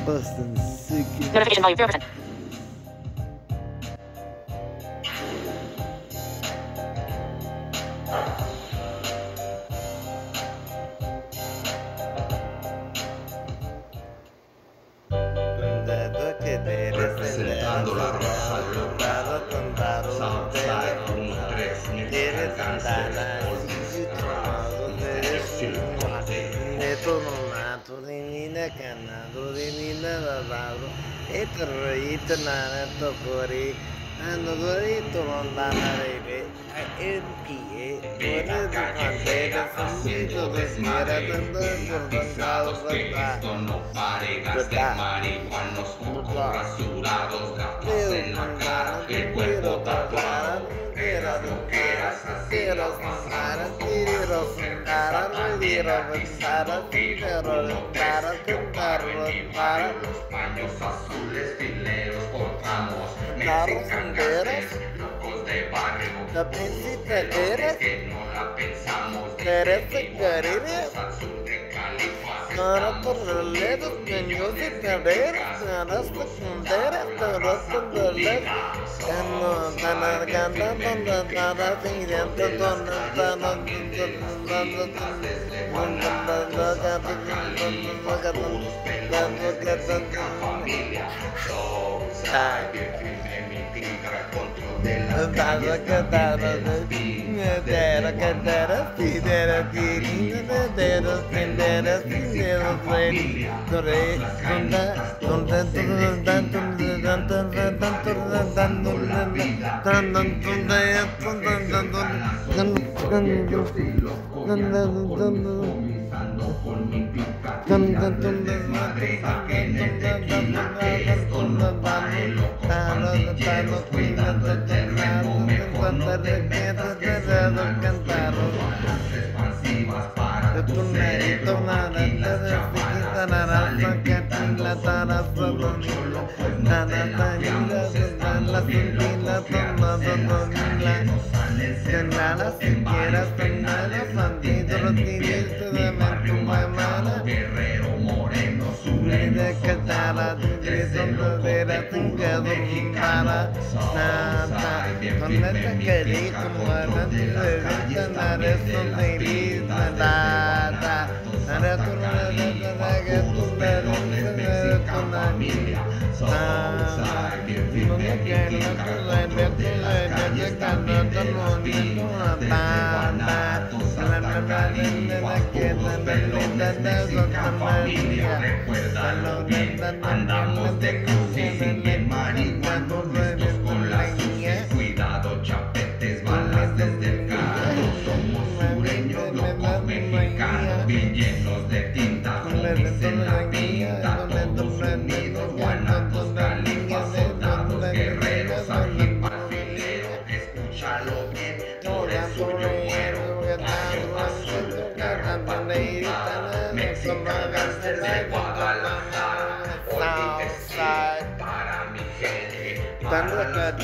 Bustin' sick. Notification volume 0%. Representando la raza global, Southside 1-3, Nicolás Gangster, haciendo desmadre, garantizados que esto no pare, gasten marihuanos, ojos rasurados, gafas en la cara, el cuerpo tatuado, guerras loqueras, asesinos pasados, los paños azules, fileros, portamos, mexicanas, locos de barrio, que no la pensamos, al sur de Guerrero moreno, sureño, soldado, desde loco de pura mexicana, Southside, con esta querida, familia, recuerda andamos de crucero y marihuana, listos con las sucias, cuidado chapetes, balas desde el carro, somos sureños, locos mexicanos, bien llenos de tinta, homies en la pinta, todos unidos, guanatos, califas, soldados, guerreros, aquí pasilero, escúchalo bien, no eres sureñero, desde Guadalajara, hoy Southside para mi gente, para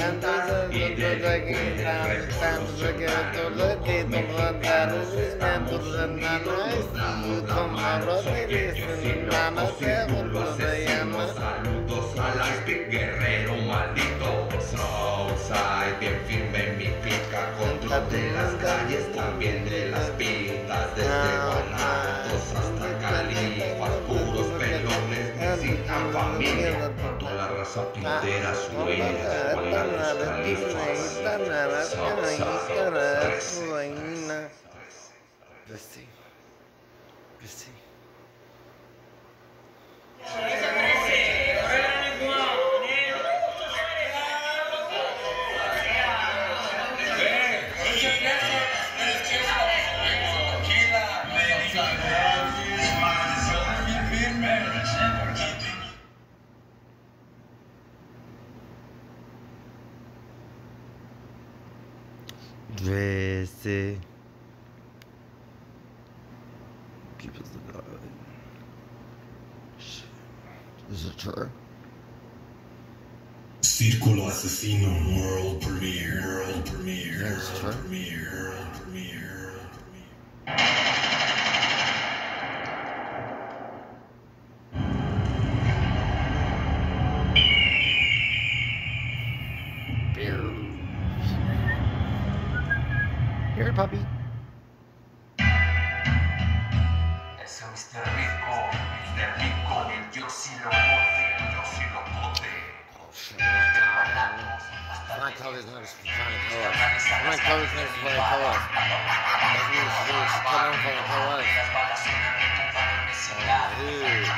saludos a las Big Guerrero maldito, Southside bien firme mi pica, control de las calles, también de las pistas, desde Guanatos hasta Califas, puros pelones necesitan familia, toda la raza pintera, sureña, Guanatos, Califas, Southside. Dressy. Keep us the guy. Is it true? Círculo Asesino World Premiere. World Premiere. That's true. Premiere. Premiere. puppy? Ese Mr. Rico, yo sí lo bote, yo sí lo bote. Oh shit. I'm not covers next to trying to kill us. I'm not covers next to trying to kill us. That's what she's doing. She's coming from the kill us. Oh, dude.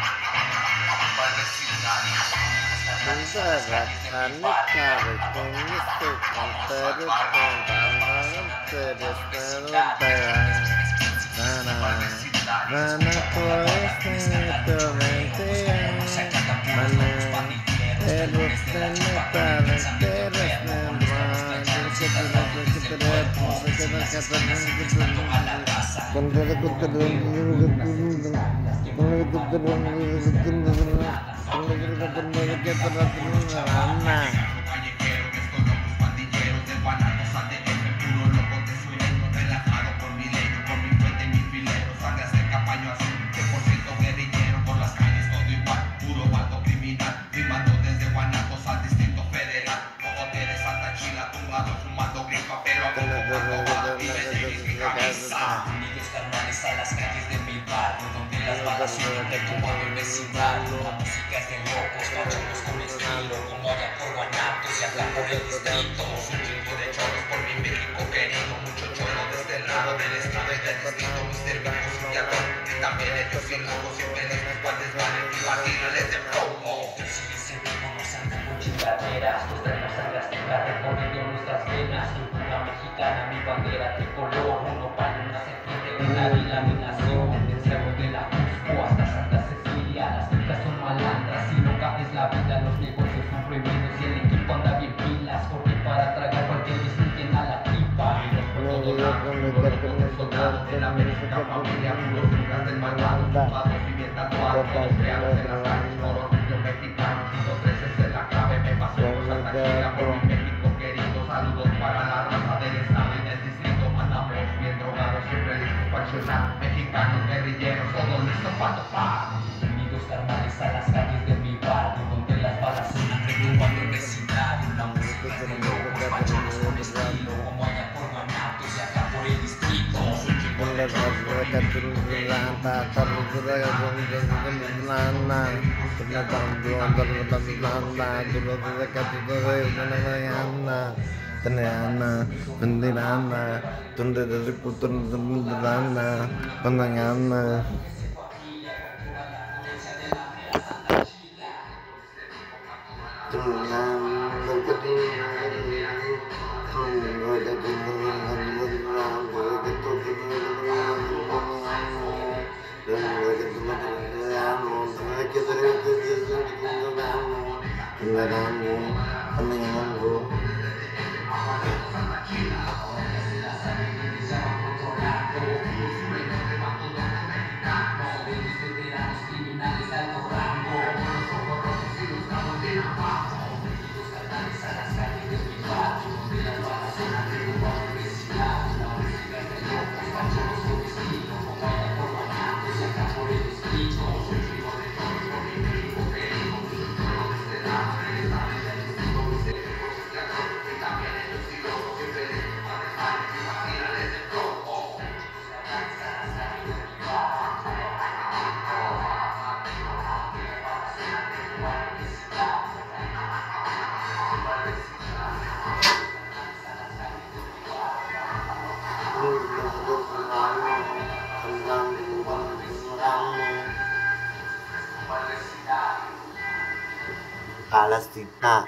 Palestina.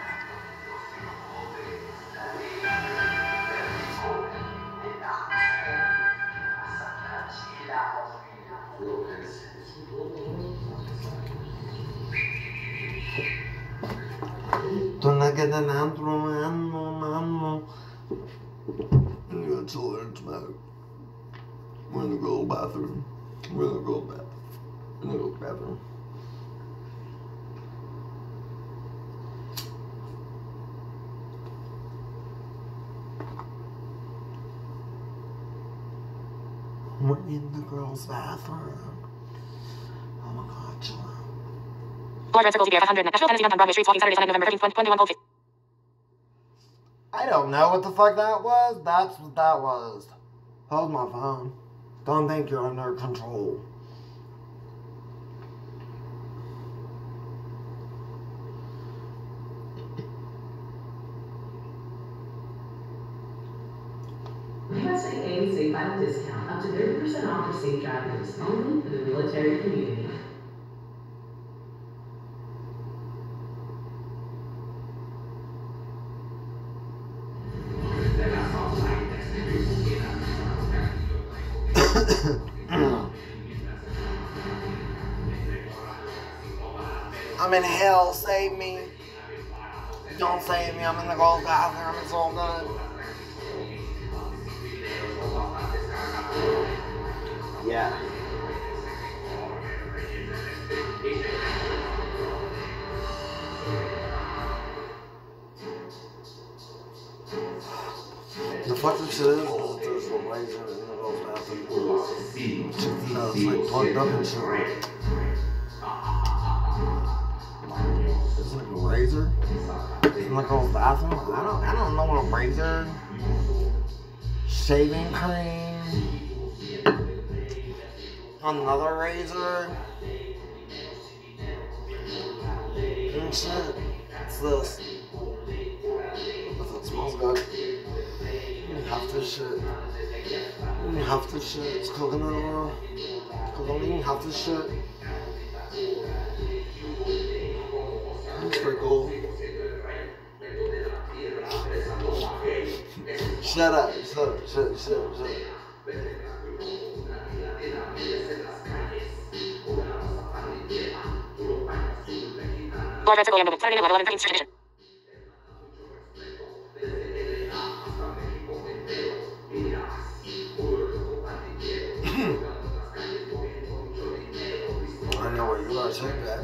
Don't get an antro. I'm gonna tell her tonight. We're gonna go to the bathroom. We're gonna go to the bathroom. We're gonna go to the bathroom. We're in the girls' bathroom. Oh my god, chill out. Large red circle DBR 500. Nashville, Tennessee, on Broadway Street, walking Saturday, Sunday, November 13th, 2021, cold face. I don't know what the fuck that was. That's what that was. Hold my phone. Don't think you're under control. USA State Vital discount up to 30% off for safe drivers, only for the military community. I'm in hell, save me. Don't save me, I'm in the girls' bathroom, it's all done. Yeah. The fucking shit is there's a razor in the girls' bathroom. It's like plugged up and shit. It's like a razor in the girls' bathroom. I don't know what a razor, shaving cream, another razor, and shit. What's this? It smells good. Half this shit. Half this shit. It's coconut oil. Coconut, half this shit. That's pretty cool. Shut up. Large red circle Yambo. Saturday night, 11, 13th Street Edition. I know where you are, take that.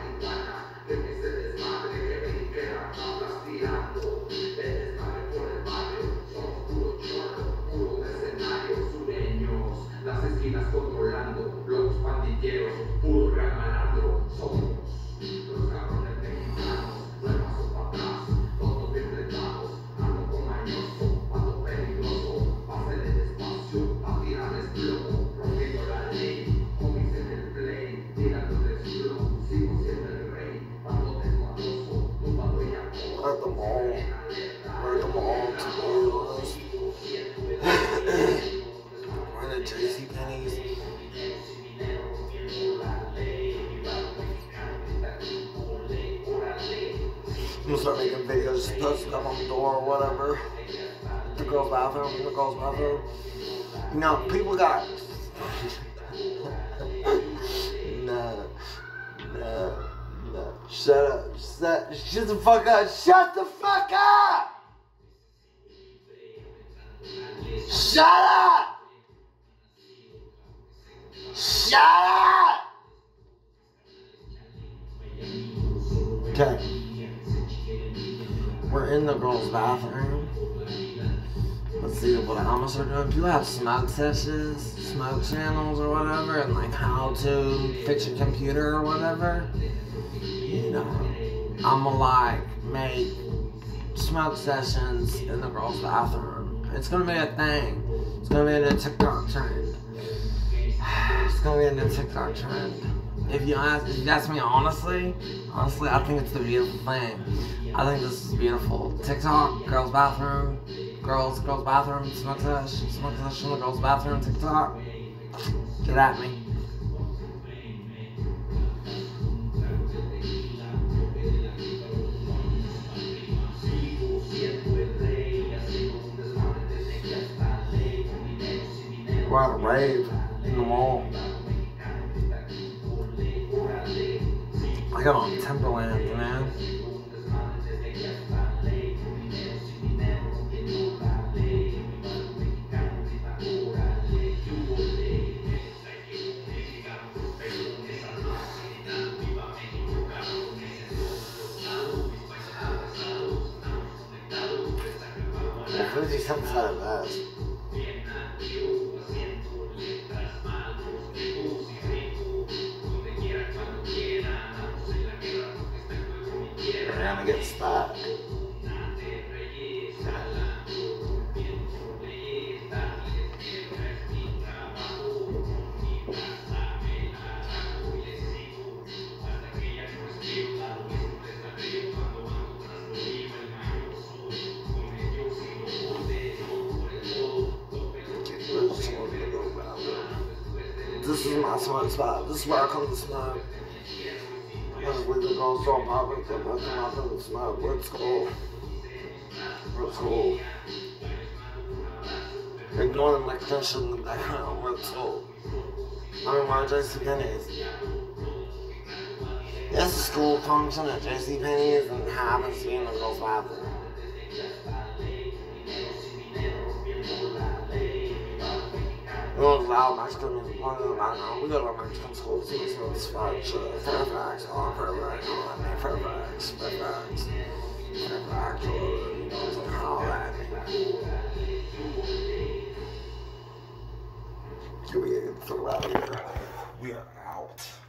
Las esquinas controlando, los pandilleros, puro gran malandro, somos los cabrones mexicanos, repasos para atrás, todos bien preparados, ando con mañoso, pato peligroso, pásele despacio, a tirarles plomo, rompiendo la ley, cómics en el play, tirando de flow, sigo siendo el rey, pato desmadoso, tumbado y acoso. We're at the mall. We're at the mall to we're in the JCPenney's. I'm gonna start making videos, just post it up on the door or whatever. The girls' bathroom, You know, people got. No. Shut up. Shut the fuck up. Shut the fuck up! Shut up! Shut up! Okay. We're in the girls' bathroom. Let's see what Amos are doing. People have smoke sessions, smoke channels or whatever, and like how to fix your computer or whatever. You know, I'ma like make smoke sessions in the girls' bathroom. It's gonna be a thing. It's gonna be in a TikTok trend. It's gonna be in a TikTok trend. If you ask me honestly, I think it's the beautiful thing. I think this is beautiful. TikTok, girls' bathroom, girls' bathroom, smoke session in the girls' bathroom, TikTok. Get at me. We're at a rave in the mall. I got on Timberland, man. Well, 50 cents out of that. We're gonna get stuck. is my smoke spot. This is where I come to smoke. We the girls don't pop it, but that's not the smoke. Let's go. Let's go. Ignore the electrician in the background. Let's go. I'm in my JCPenney's. It's a school function at JCPenney's and happens to be in the girls' bathroom. It was loud Mexican music playing in the background. We go to a Mexican school, so it's fried shit. Fairfax, oh, Fairfax, oh, I mean, Fairfax. Fairfax, oh, how that means. Can we get the fuck out of here? We are out.